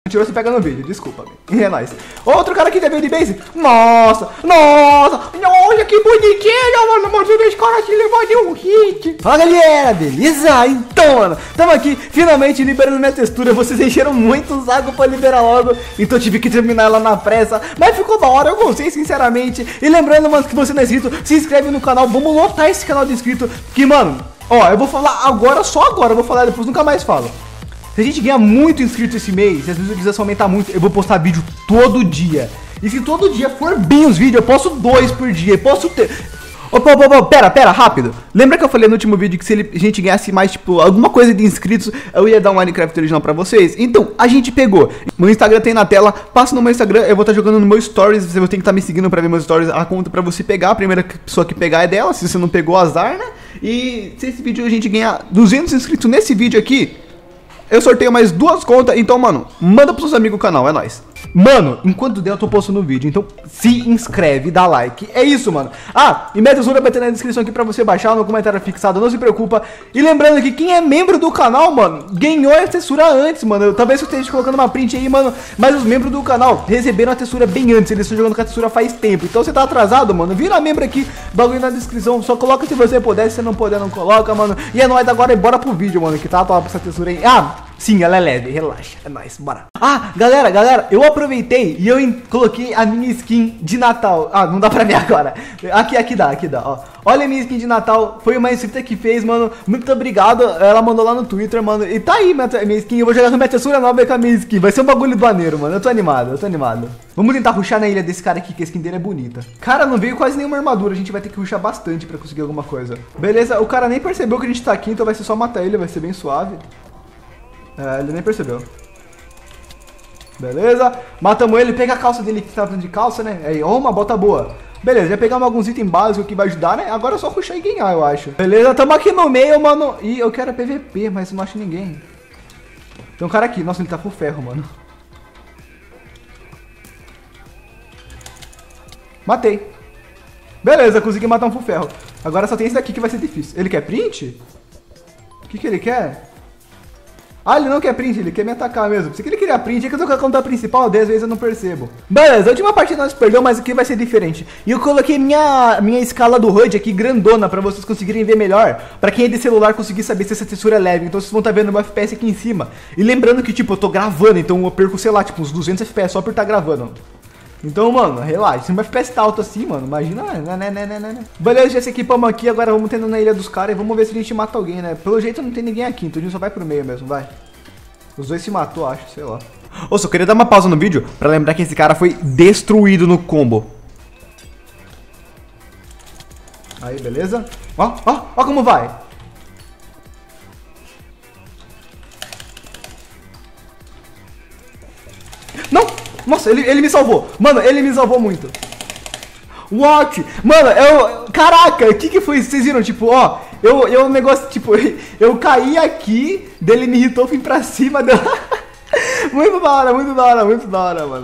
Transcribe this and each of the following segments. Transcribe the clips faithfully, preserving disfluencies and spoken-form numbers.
Mentiroso pega no vídeo, desculpa. É nóis. Outro cara aqui da build base. Nossa, nossa, olha que bonitinho, mano. Mas esse cara aqui levou de um hit. Fala galera, beleza? Então, mano, tamo aqui finalmente liberando minha textura. Vocês encheram muito o saco pra liberar logo, então eu tive que terminar ela na pressa. Mas ficou da hora, eu gostei sinceramente. E lembrando, mano, que você não é inscrito, se inscreve no canal. Vamos lotar esse canal de inscrito. Que, mano, ó, eu vou falar agora, só agora. Eu vou falar depois, nunca mais falo. Se a gente ganhar muito inscrito esse mês, se as visualizações aumentar muito, eu vou postar vídeo todo dia. E se todo dia for bem os vídeos, eu posto dois por dia. Eu posso ter... Opa, opa, opa, pera, pera, rápido. Lembra que eu falei no último vídeo que se ele, a gente ganhasse mais, tipo, alguma coisa de inscritos, eu ia dar um Minecraft original pra vocês? Então, a gente pegou. Meu Instagram tem na tela, passa no meu Instagram, eu vou estar jogando no meu Stories. Você vai ter que estar me seguindo pra ver meus Stories, a conta pra você pegar. A primeira pessoa que pegar é dela, se você não pegou, azar, né? E se esse vídeo a gente ganhar duzentos inscritos nesse vídeo aqui, eu sorteio mais duas contas. Então, mano, manda pros seus amigos o canal, é nóis. Mano, enquanto der eu tô postando o vídeo, então se inscreve, dá like. É isso, mano. Ah, e minha tesoura vai ter na descrição aqui pra você baixar, no comentário fixado, não se preocupa. E lembrando que quem é membro do canal, mano, ganhou a textura antes, mano. Eu, talvez eu esteja colocando uma print aí, mano, mas os membros do canal receberam a textura bem antes. Eles estão jogando com a textura faz tempo. Então você tá atrasado, mano, vira membro aqui, bagulho na descrição. Só coloca se você puder, se você não puder, não coloca, mano. E é nóis, agora e bora pro vídeo, mano, que tá top essa textura aí. Ah, sim, ela é leve, relaxa, é nóis, bora. Ah, galera, galera, eu aproveitei e eu coloquei a minha skin de Natal. Ah, não dá pra ver agora. Aqui, aqui dá, aqui dá, ó. Olha a minha skin de Natal, foi uma inscrita que fez, mano. Muito obrigado, ela mandou lá no Twitter, mano. E tá aí minha, minha skin, eu vou jogar com minha textura nova com a minha skin. Vai ser um bagulho maneiro, mano, eu tô animado, eu tô animado. Vamos tentar rushar na ilha desse cara aqui, que a skin dele é bonita. Cara, não veio quase nenhuma armadura, a gente vai ter que rushar bastante pra conseguir alguma coisa. Beleza, o cara nem percebeu que a gente tá aqui, então vai ser só matar ele, vai ser bem suave. É, ele nem percebeu. Beleza, matamos ele, pega a calça dele que tá de calça, né? Aí, ó, uma bota boa. Beleza, já pegamos alguns itens básicos que vai ajudar, né? Agora é só rushar e ganhar, eu acho. Beleza, tamo aqui no meio, mano. E eu quero P V P, mas não acho ninguém. Tem um cara aqui, nossa, ele tá com ferro, mano. Matei. Beleza, consegui matar um full ferro. Agora só tem esse daqui que vai ser difícil. Ele quer print? O que que ele quer? Ah, ele não quer print, ele quer me atacar mesmo. Se ele queria print, é que eu tô com a conta principal, dez vezes eu não percebo. Beleza, a última partida nós perdeu, mas aqui vai ser diferente. E eu coloquei minha, minha escala do H U D aqui grandona, pra vocês conseguirem ver melhor. Pra quem é de celular conseguir saber se essa textura é leve. Então vocês vão estar vendo meu F P S aqui em cima. E lembrando que, tipo, eu tô gravando, então eu perco, sei lá, tipo, uns duzentos F P S só por estar gravando. Então, mano, relaxa. Se meu F P S tá alto assim, mano, imagina, né, né, né, né, né. Beleza, já se equipamos aqui, agora vamos tendo na ilha dos caras e vamos ver se a gente mata alguém, né. Pelo jeito não tem ninguém aqui, então a gente só vai pro meio mesmo, vai. Os dois se matou, acho, sei lá. Ô, só queria dar uma pausa no vídeo pra lembrar que esse cara foi destruído no combo. Aí, beleza. Ó, ó, ó como vai. Não! Nossa, ele, ele me salvou. Mano, ele me salvou muito. What? Mano, eu... Caraca, o que que foi? Vocês viram? Tipo, ó... Eu, eu, negócio, tipo... Eu caí aqui, dele me irritou, fui pra cima, deu... Muito da hora, muito da hora, muito da hora, mano.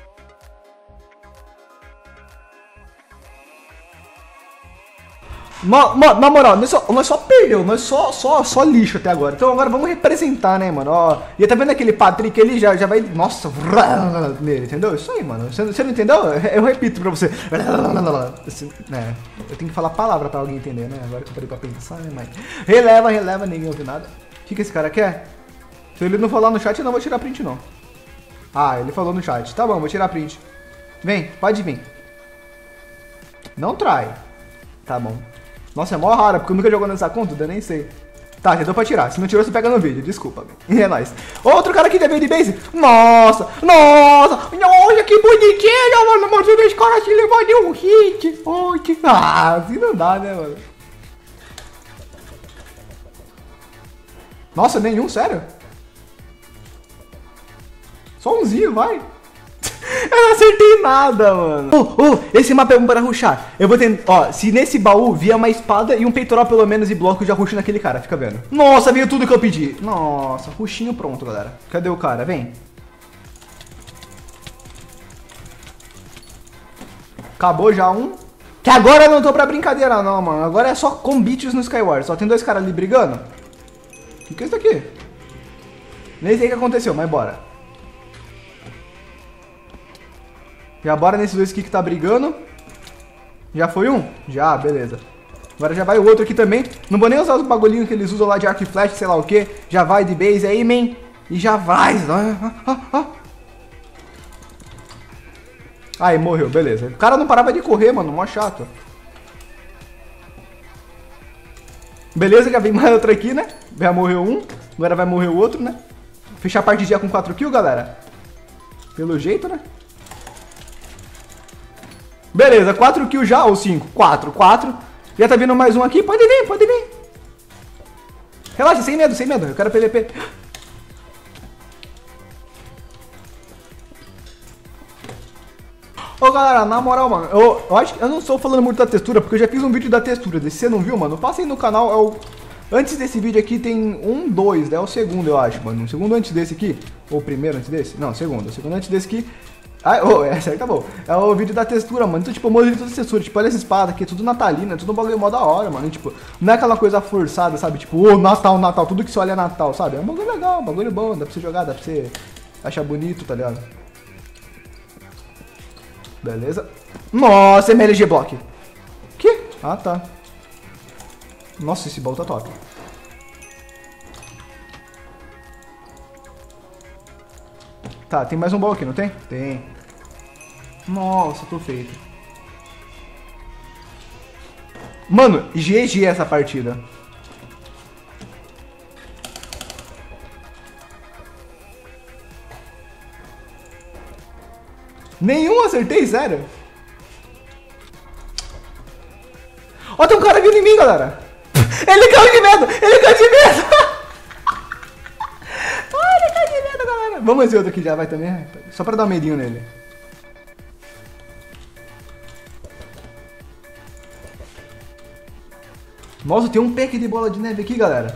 Ma, ma, na moral, nós só, nós só perdeu, nós só, só, só lixo até agora. Então agora vamos representar, né, mano? Ó, e tá vendo aquele Patrick, ele já, já vai, nossa, nele, entendeu? Isso aí, mano. Você, você não entendeu? Eu repito pra você. É, eu tenho que falar palavra pra alguém entender, né? Agora que eu parei pra pensar, né, mas... Releva, releva, ninguém ouviu nada. O que que esse cara quer? Se ele não falar no chat, eu não vou tirar print, não. Ah, ele falou no chat. Tá bom, vou tirar print. Vem, pode vir. Não trai. Tá bom. Nossa, é mó rara, porque eu nunca jogou nessa conta, eu nem sei. Tá, já deu pra tirar. Se não tirou, você pega no vídeo. Desculpa, é nóis. Outro cara aqui da build base. Nossa, nossa. Olha que bonitinho, mano. Mas esse cara se levou de um hit. Ai, que... Ah, assim não dá, né, mano? Nossa, nenhum, sério? Só umzinho, vai. Eu não acertei nada, mano. Oh, oh, esse mapa é bom para rushar. Eu vou tentar, ó, se nesse baú vier uma espada e um peitoral pelo menos e bloco, eu já rusho naquele cara, fica vendo. Nossa, veio tudo que eu pedi. Nossa, rushinho pronto, galera. Cadê o cara? Vem. Acabou já um. Que agora eu não tô pra brincadeira não, mano. Agora é só combates no Skyward. Só tem dois caras ali brigando. O que é isso aqui? Nem sei o que aconteceu, mas bora. Já bora nesses dois aqui que tá brigando. Já foi um? Já, beleza. Agora já vai o outro aqui também. Não vou nem usar os bagulhinhos que eles usam lá de arco e flash, sei lá o que. Já vai de base aí, man. E já vai. Aí, morreu, beleza. O cara não parava de correr, mano. Mó chato. Beleza, já vem mais outro aqui, né? Já morreu um. Agora vai morrer o outro, né? Fechar a partida com quatro kills, galera. Pelo jeito, né? Beleza, quatro kills já, ou cinco? quatro, quatro. Já tá vindo mais um aqui, pode vir, pode vir. Relaxa, sem medo, sem medo, eu quero P V P. Ô galera, na moral, mano, eu, eu acho que eu não estou falando muito da textura, porque eu já fiz um vídeo da textura. Se você não viu, mano, passa aí no canal, é o... Antes desse vídeo aqui tem um, dois, né? É o segundo, eu acho, mano. O segundo antes desse aqui, ou o primeiro antes desse? Não, o segundo, o segundo antes desse aqui. Ah, oh, é, certo, tá bom. É o vídeo da textura, mano. Então, tipo, eu mostrei toda a textura. Tipo, olha essa espada aqui, tudo natalina, tudo um bagulho mó da hora, mano. Tipo, não é aquela coisa forçada, sabe? Tipo, ô, oh, Natal, Natal, tudo que você olha é Natal, sabe? É um bagulho legal, um bagulho bom, dá pra você jogar, dá pra você achar bonito, tá ligado? Beleza. Nossa, M L G Block. Que? Ah, tá. Nossa, esse baú tá top. Tá, tem mais um baú aqui, não tem? Tem. Nossa, tô feito. Mano, G G essa partida. Nenhum acertei, sério. Ó, tem um cara vindo em mim, galera. Ele caiu de medo, ele caiu de medo. Ai, ele caiu de medo, galera. Vamos ver outro aqui já, vai também. Só pra dar um medinho nele. Nossa, tem um pack de bola de neve aqui, galera.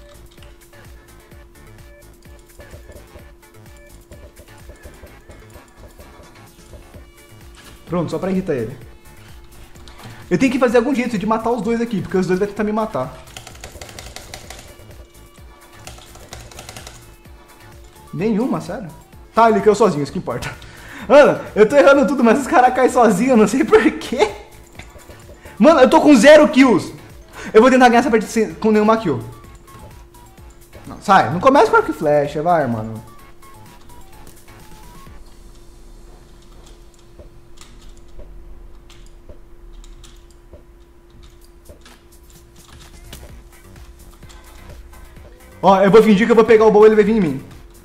Pronto, só pra irritar ele. Eu tenho que fazer algum jeito de matar os dois aqui, porque os dois vão tentar me matar. Nenhuma, sério? Tá, ele caiu sozinho, isso que importa. Mano, eu tô errando tudo, mas os caras caem sozinhos, eu não sei porquê. Mano, eu tô com zero kills. Eu vou tentar ganhar essa partida sem, com nenhuma kill. Não, sai, não começa com arco e flecha, vai, mano. Ó, eu vou fingir que eu vou pegar o baú e ele vai vir em mim.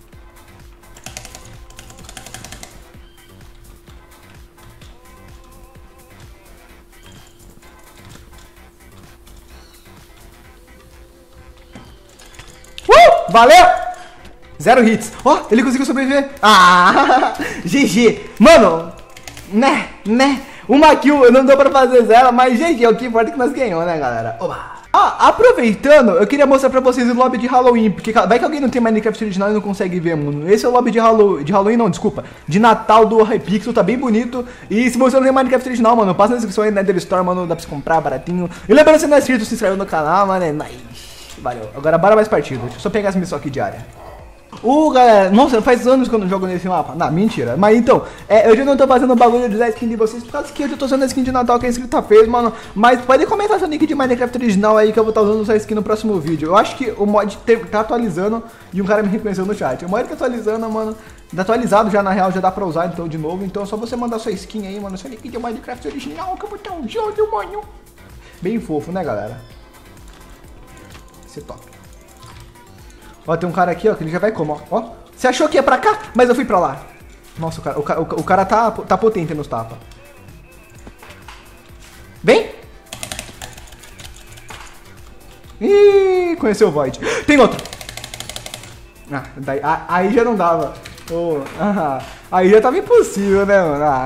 Uh! Valeu! Zero hits. Ó, ele conseguiu sobreviver. Ah! G G. Mano, né, né. Uma kill, não deu pra fazer zero, mas G G, o que importa é que nós ganhamos, né, galera? Oba! Ah, aproveitando, eu queria mostrar pra vocês o lobby de Halloween, porque vai que alguém não tem Minecraft original e não consegue ver, mano. Esse é o lobby de Halloween, de Halloween não, desculpa, de Natal do Hypixel, tá bem bonito. E se você não tem Minecraft original, mano, passa na descrição aí na Nether Store, mano, dá pra você comprar baratinho. E lembrando, se não é inscrito, se inscreve no canal, mano, é nice. Valeu, agora bora mais partida, deixa eu só pegar essa missão aqui diária. Uh, galera, nossa, faz anos que eu não jogo nesse mapa. Não, mentira. Mas então, é, eu já não tô fazendo bagulho de usar skin de vocês, por causa que eu já tô usando a skin de Natal que a inscrita fez, mano. Mas pode comentar seu nick de Minecraft original aí que eu vou estar usando essa skin no próximo vídeo. Eu acho que o mod ter, tá atualizando e um cara me reconheceu no chat. O mod tá atualizando, mano. Tá atualizado já, na real, já dá pra usar então de novo. Então é só você mandar sua skin aí, mano. Seu nick de Minecraft original que eu vou estar usando, mano. Bem fofo, né, galera? Esse é top. Ó, tem um cara aqui, ó, que ele já vai como, ó. Ó. Você achou que ia pra cá? Mas eu fui pra lá. Nossa, o cara, o, o, o cara tá, tá potente nos tapas. Vem! Ih, conheceu o Void. Tem outro! Ah, daí, a, aí já não dava. Oh, ah, aí já tava impossível, né, mano? Ah,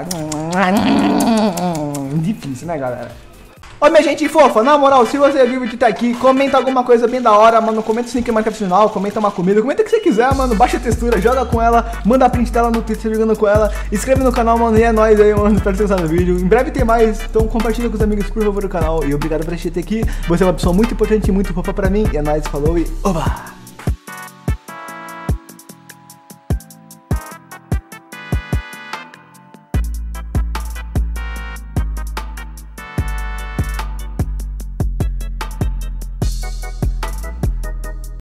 difícil, né, galera? Ô, minha gente fofa, na moral, se você viu o vídeo tá aqui, comenta alguma coisa bem da hora, mano, comenta se tem que Minecraft final, comenta uma comida, comenta o que você quiser, mano, baixa a textura, joga com ela, manda a print dela no Twitter jogando com ela, inscreve no canal, mano, e é nóis aí, mano, espero que vocês gostado do vídeo, em breve tem mais, então compartilha com os amigos, por favor, do canal, e obrigado por assistir até aqui, você é uma pessoa muito importante e muito fofa pra mim, e é nóis, falou e oba!